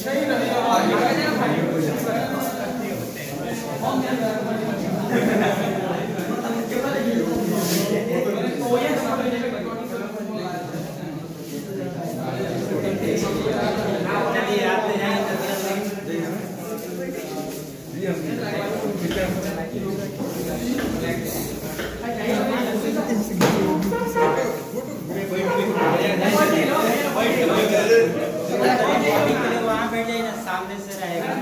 वहाँ बैठ जाइए ना, सामने से रहेगा।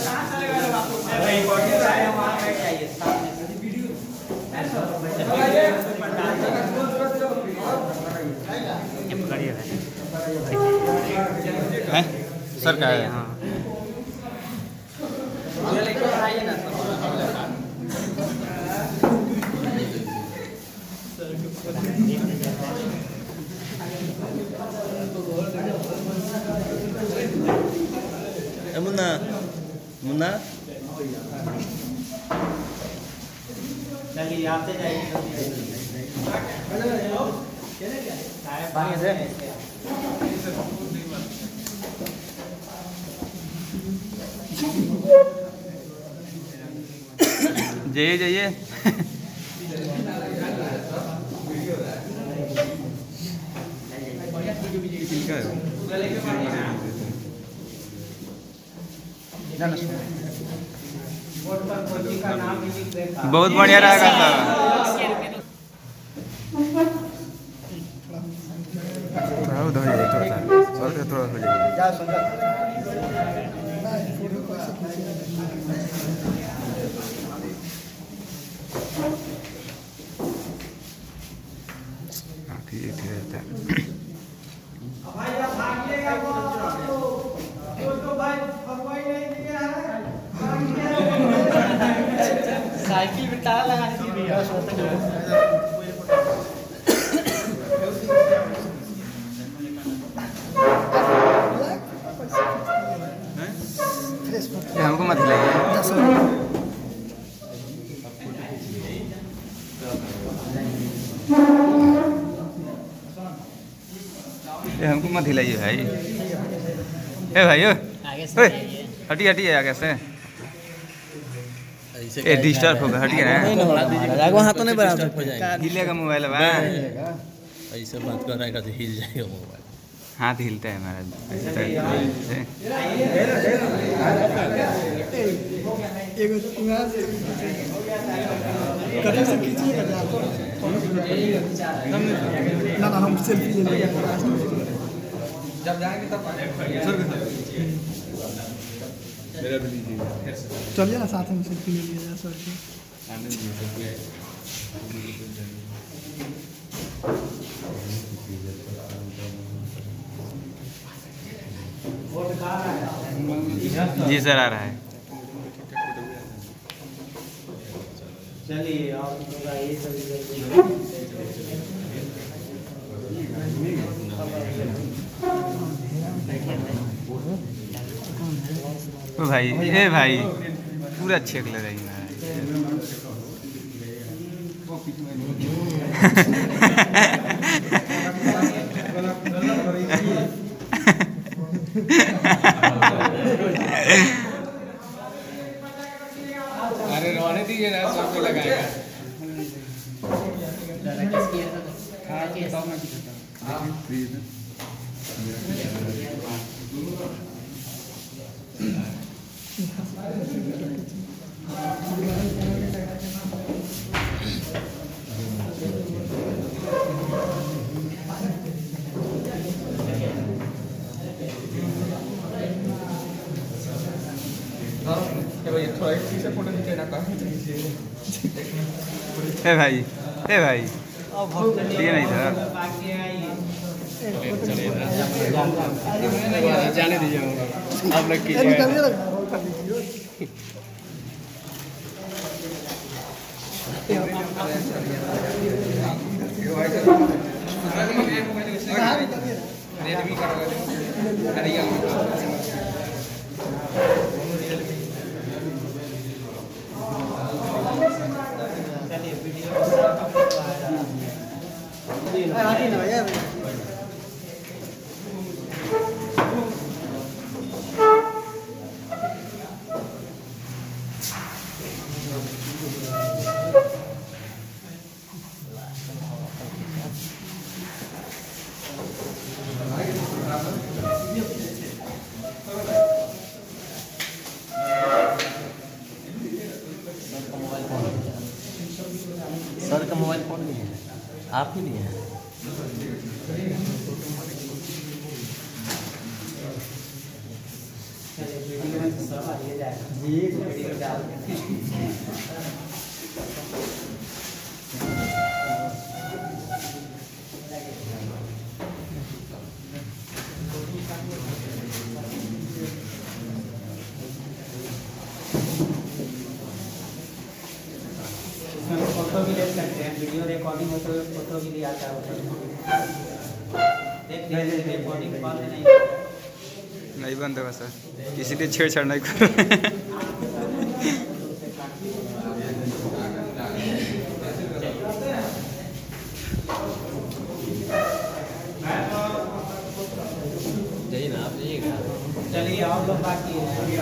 वहाँ बैठ जाइए सामने से। है सर का है। हाँ मुन्ना मुन्ना चलिए आते जाइए। जाइए जाइए। बहुत बढ़िया रहेगा ठीक रहता है। साइकिल में ताला लगाने की भी हमको मत हिलाइए। हमको मत हिलाइए भाई। ए भाई हटिए हटिए आगे से। ए डिस्टर्ब होगा, हटिए ना। वहाँ तो नहीं बराबर हो जाएगा। हिलेगा मोबाइल बा। ऐसे बात कर रहा है कि हिल जाएगा मोबाइल। हाथ हिलता है हमारा ना हम सेल्फी ले लेंगे। जब जाएंगे तब मेरा भी लीजिए। चलिए ना साथ में सेल्फी ले लिया जाए सर की। जी सर आ रहा है। चलिए और ये सब ओ भाई ए भाई पूरा अच्छे लग रही है। अरे रोने दीजिए ना, सब पे लगाएगा। ए भाई ये नहीं था। जाने दीजिए, आप लोग कीजिए। आप ही नहीं है। वीडियो में तो सब आ ही जाएगा जी, वीडियो डाल फोटो भी ले सकते हैं, वीडियो रिकॉर्डिंग हो तो फोटो भी लिया आता है। देख लीजिए रिकॉर्डिंग बाद में नहीं बंद होगा सर, इसीलिए छेड़छाड़ नहीं कर जाइए ना, आप जाइएगा। चलिए और लोग बाकी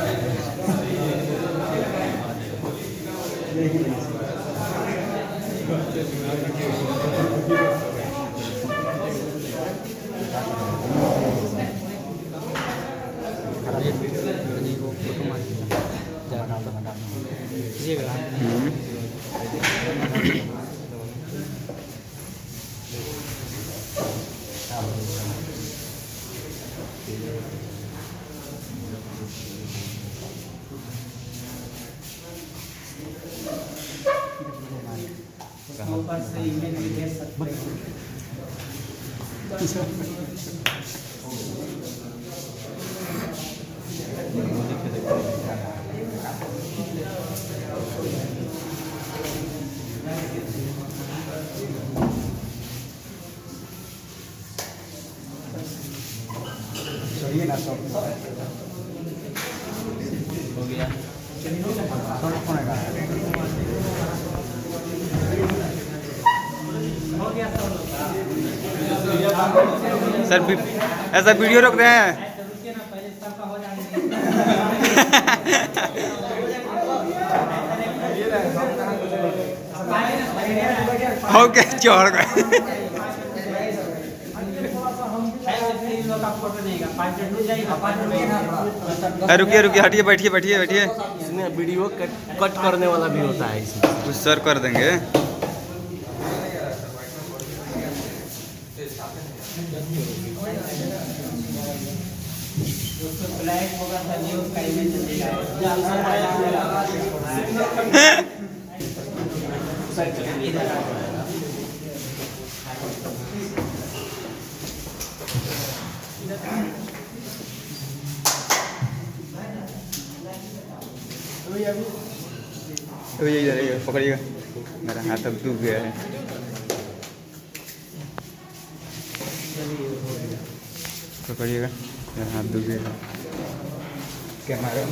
ऊपर से इमेज भी भेज सकते हैं। चाहिए ना सब हो गया। हो गया सब लोग का। सर ऐसा वीडियो रोक रहे हैं। तो रुकिए ना, पहले सबका हो जाएगा। ओके चढ़ गए। रुकिए रुकिए, हटिए, बैठिए बैठिए बैठिए। इसमें वीडियो कट करने वाला भी होता है इसमें। कुछ सर कर देंगे। ब्लैक होगा तभी उसका इमेज तो ये इधर आइए, पकड़िएगा, मेरा हाथ अब डूब गया है। पकड़िएगा, मेरा हाथ डूब गया है। कैमरा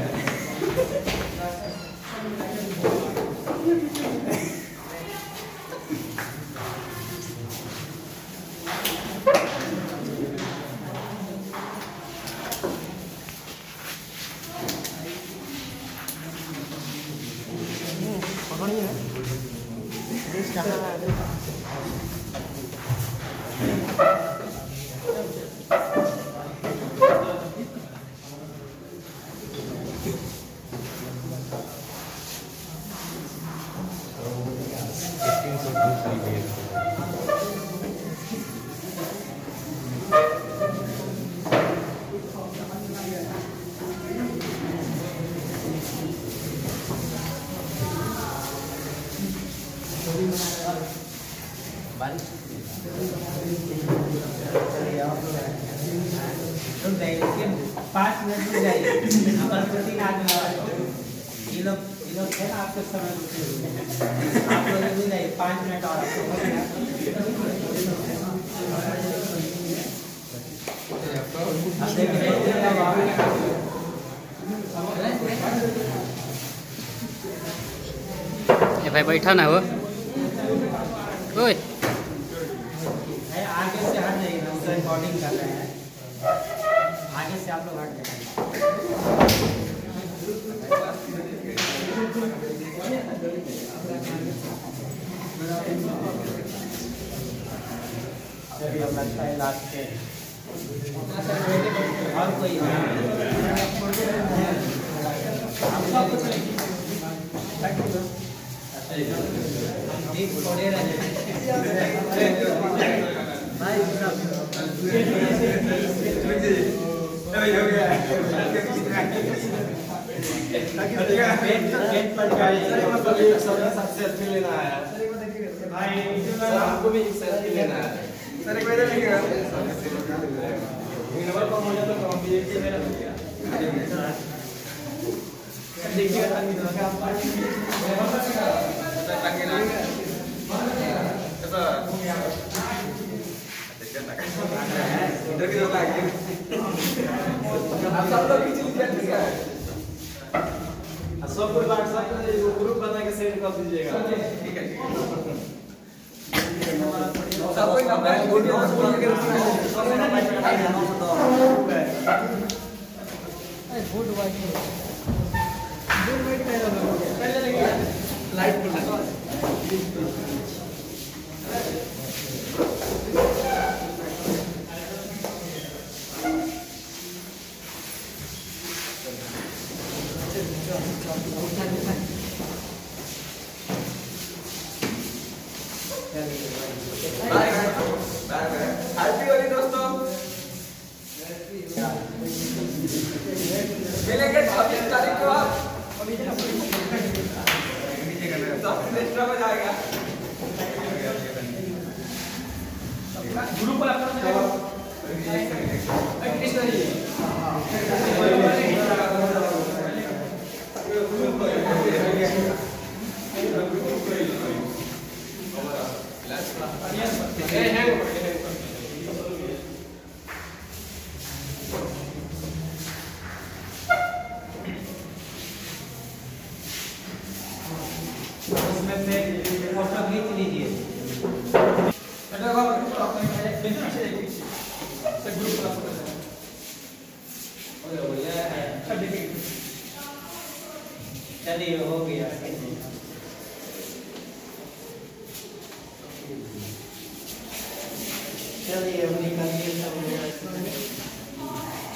रुक जाइए, लेकिन 5 मिनट रुक जाइए। हमारे 2-3 आदमी ये लोग है ना, आपको समय रुके आप लोग रुक जाइए 5 मिनट और भाई बैठा ना हो। ओए आगे से हट जाइए ना, उधर रिकॉर्डिंग कर रहे हैं। आगे से आप लोग हट जाइए। चलिए अब लगता है लास्ट पे और कोई थोड़े रह सेल्फी लेना है सर, हमको भी एक सेल्फी लेना है सर। एक बार लेंगे नंबर कम हो जाता तो हम भी एक मेरा देखिए इधर की तरफ आइए आप सब लोग खींच लीजिए ठीक है। सब कोई व्हाट्सएप पे ग्रुप बना के सेंड कर दीजिएगा ठीक है। सब कोई नंबर वीडियो बोल के गुड वाइट पहले लाइट बोल हैप्पी होली दोस्तों। मिलेंगे 26 तारीख को आप एक्स्ट्रा हो जाएगा ग्रुप पर उसमें से फोटो खींच लीजिए। चलिए हो गया। चलिए अब निकालिए सब।